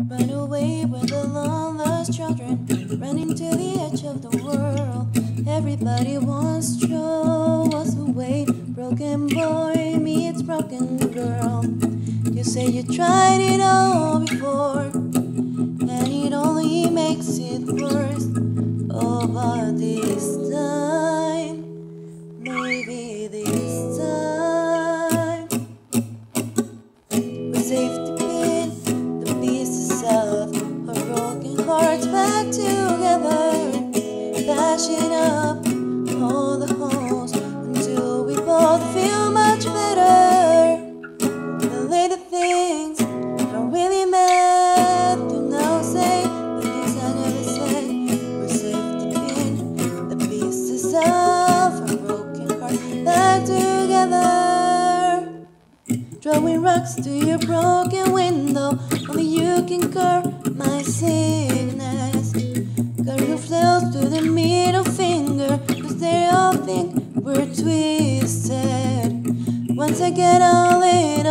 Run away with the long lost children, running to the edge of the world. Everybody wants to show us the way. Broken boy meets broken girl. You say you tried it all before, and it only makes it worse. Oh, but this time, maybe this time, with safety pin the pieces of our broken hearts back together, patching up all the holes until we both feel much better. The later things are really meant to now say, but things I never said. We're safety pin the pieces of our broken heart back together. Throwing rocks to your broken window, only you can curb my sickness. Got your flails to the middle finger, 'cause they all think we're twisted. Once I get all in